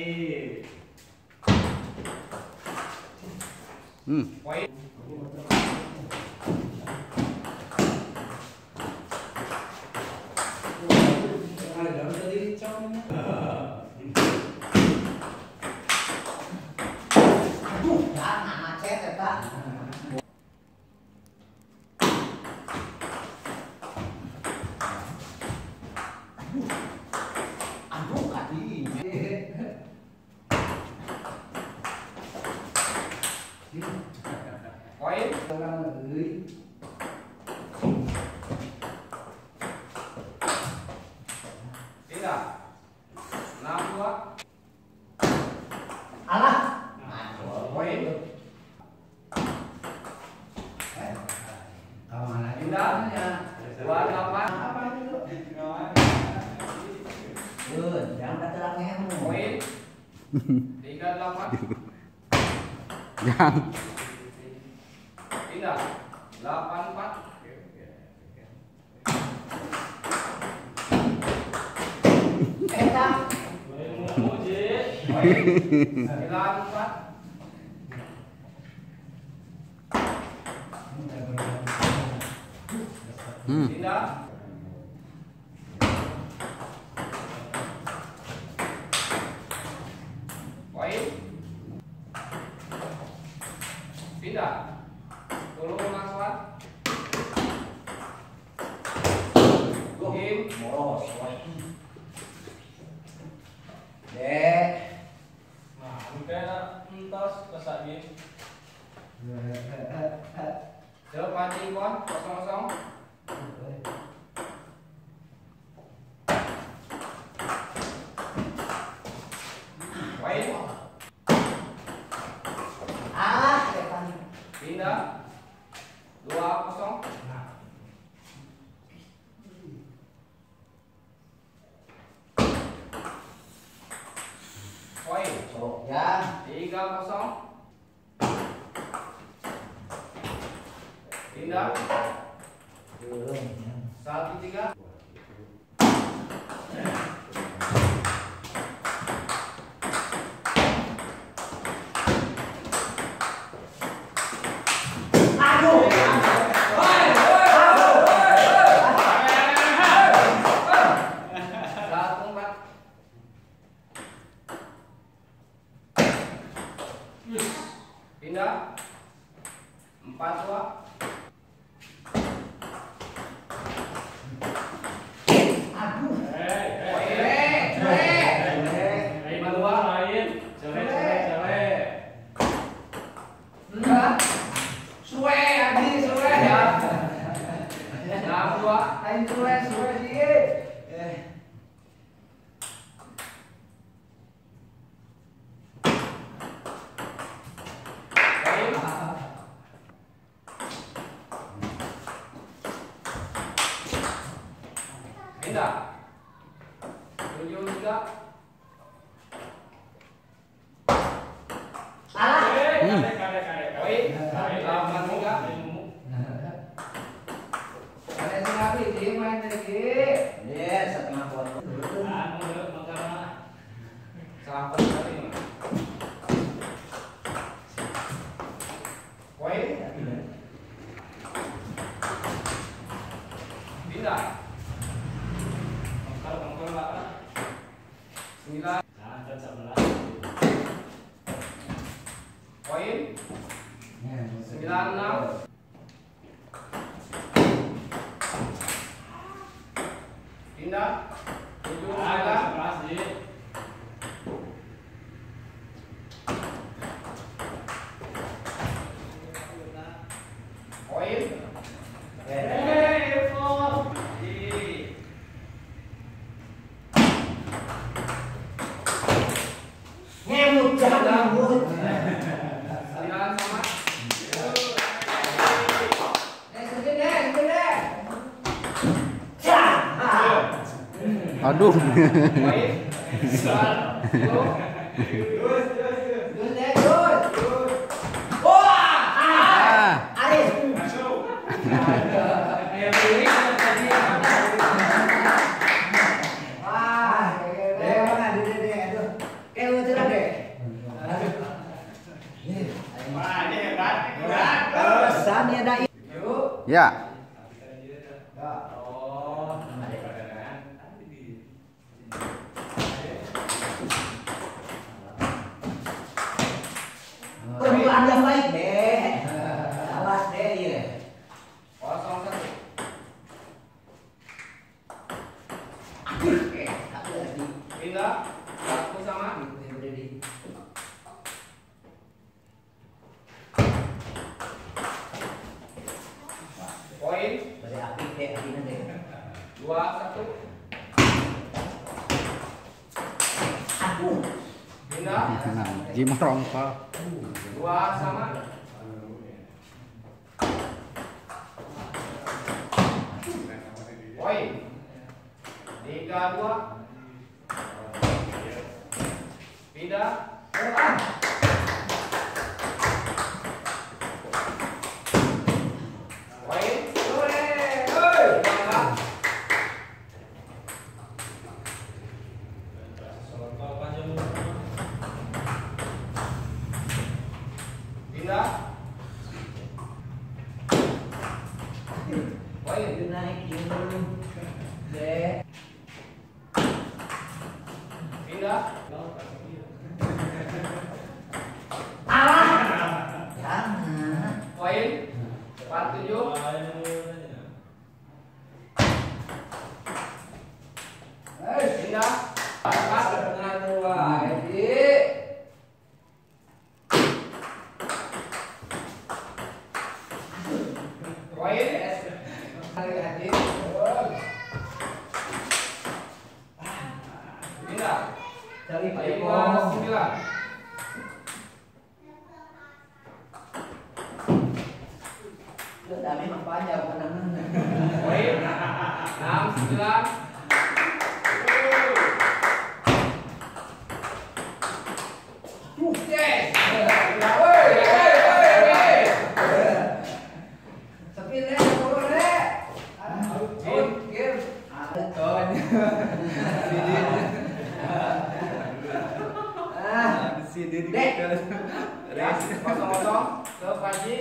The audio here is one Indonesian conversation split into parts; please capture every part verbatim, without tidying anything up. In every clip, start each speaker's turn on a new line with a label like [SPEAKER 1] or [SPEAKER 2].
[SPEAKER 1] Hmm.
[SPEAKER 2] Poin. Tidak. Enam dua.
[SPEAKER 3] Alah.
[SPEAKER 2] Poin. Tidak. Dua delapan. Poin. Tiga delapan.
[SPEAKER 1] Jangan.
[SPEAKER 2] Tidak. Delapan empat. Sembilan empat.
[SPEAKER 1] Hmm.
[SPEAKER 2] Tidak. Poin. Tidak. Sepuluh masuk. Game.
[SPEAKER 3] Boros. Dek.
[SPEAKER 2] Nah, udah entos kesaki. Coba pancing kon kosong kosong. Poin.
[SPEAKER 3] Ah, depan.
[SPEAKER 2] Pindah. Dua kosong. Poin.
[SPEAKER 3] Ya.
[SPEAKER 2] Tiga kosong. Pindah. Satu tiga.
[SPEAKER 3] Aduh.
[SPEAKER 2] Satu empat. Pindah. Empat dua.
[SPEAKER 3] Aduh.
[SPEAKER 2] Lima dua.
[SPEAKER 3] Enggak. Suwe adi suwe ya.
[SPEAKER 2] Enam dua.
[SPEAKER 3] Aing suwe suwe sih. Eh.
[SPEAKER 2] Pindah. Tujuh tiga.
[SPEAKER 3] Alah.
[SPEAKER 2] Poin. Delapan tiga.
[SPEAKER 3] Ada sing api di main lagi. Yes, setengah potong.
[SPEAKER 2] Selamat sekali. Poin. Pindah. Sembilan. Poin. Sembilan enam. Pindah. Tujuh sembilan. Poin.
[SPEAKER 3] Ngemut jangan ngemut.
[SPEAKER 2] Sembilan sama.
[SPEAKER 3] Eh, sudah deh, sudah deh. Cah.
[SPEAKER 1] Aduh.
[SPEAKER 2] Poin. Sembilan.
[SPEAKER 3] Terus, terus deh, terus. Wah, ah, Arif. Wah, deh mana, deh, deh, aduh. Eh, udah
[SPEAKER 1] Ya.
[SPEAKER 3] Oh. Permulaan yang baik deh. Awas deh ya.
[SPEAKER 2] Kosong satu.
[SPEAKER 3] Eh, satu lagi.
[SPEAKER 2] Pindah. Satu sama. Poin.
[SPEAKER 3] Dari api deh, api deh.
[SPEAKER 2] Dua satu.
[SPEAKER 3] Aduh.
[SPEAKER 2] Pindah.
[SPEAKER 1] Nah, gimana Pak?
[SPEAKER 2] Dua sama. Poin. Tiga dua. Pindah. Poin. Pindah. Pindah. Poin.
[SPEAKER 3] Naikin dulu. Deh.
[SPEAKER 2] Pindah.
[SPEAKER 3] Ah. Jangan.
[SPEAKER 2] Poin. Empat tujuh. Pindah. Empat.
[SPEAKER 3] Setengah dua. Jadi.
[SPEAKER 2] Poin.
[SPEAKER 3] Hati-hati.
[SPEAKER 2] Pindah.
[SPEAKER 3] Cari
[SPEAKER 2] Lima sembilan.
[SPEAKER 3] Sudah memang panjang penanganan.
[SPEAKER 2] Poin. Enam sembilan. Yes. Woi, woi, woi, woi.
[SPEAKER 3] Sepi deh, turun deh.
[SPEAKER 2] Game.
[SPEAKER 3] Game. Ada ton. Ah,
[SPEAKER 4] Sini
[SPEAKER 3] Dek.
[SPEAKER 2] Ya, kosong kosong. Ke Panji.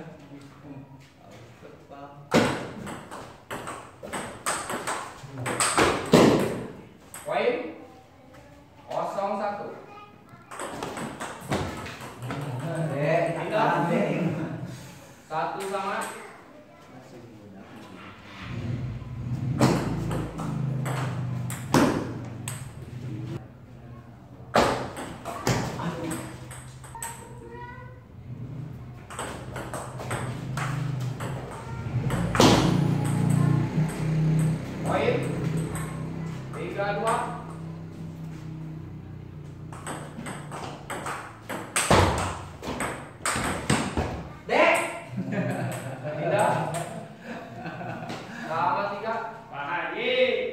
[SPEAKER 2] Poin. Kosong satu.
[SPEAKER 3] Dek,
[SPEAKER 2] Pindah.
[SPEAKER 3] Dek.
[SPEAKER 2] Satu sama. Poin. Tiga dua.
[SPEAKER 3] Dek.
[SPEAKER 2] Pindah. Sama tiga. Pak Haji.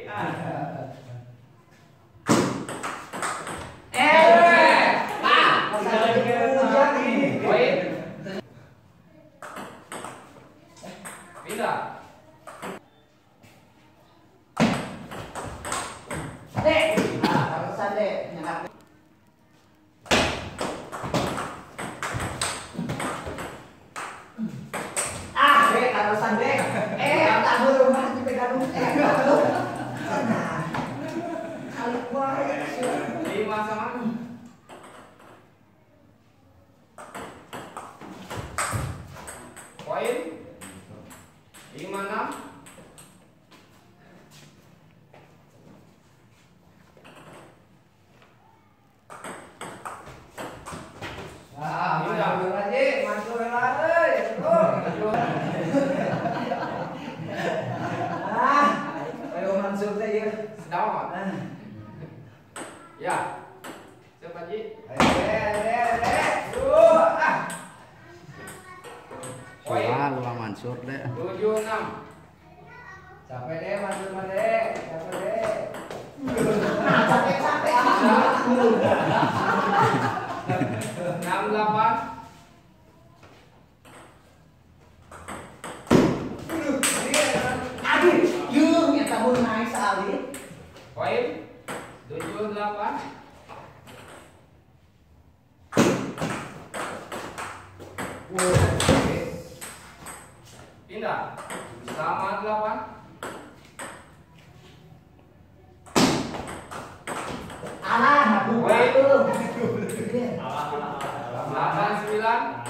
[SPEAKER 3] Eh, ah, hujan nih.
[SPEAKER 2] Poin. Pindah.
[SPEAKER 3] Dek. Ah, harusan dek. Nyangka. Ah, dek, harusan dek. Eh, tak berubah dipegang. Eh, tak berubah. Sana. Kali kuat.
[SPEAKER 2] Lima sama. Poin. Lima enam.
[SPEAKER 3] Ah, masuk lagi, masuk lagi. Terus. Ah, ayo masuk saja.
[SPEAKER 2] Sedang.
[SPEAKER 3] Ah.
[SPEAKER 2] Ya. Siapa Haji?
[SPEAKER 3] Ayo, dek, dek, dek. Yuk, ah.
[SPEAKER 2] Poin.
[SPEAKER 1] Selalu Pak Mansur deh.
[SPEAKER 2] Tujuh enam.
[SPEAKER 3] Sampai deh, masuk mah deh. Sampai deh. Sampai sampai
[SPEAKER 2] Enam delapan.
[SPEAKER 3] Aduh, yuk, nyata mau naik sekali.
[SPEAKER 2] Poin. Tujuh delapan. Pindah. Sama delapan.
[SPEAKER 3] Alah, aduh, itu.
[SPEAKER 2] Delapan sembilan.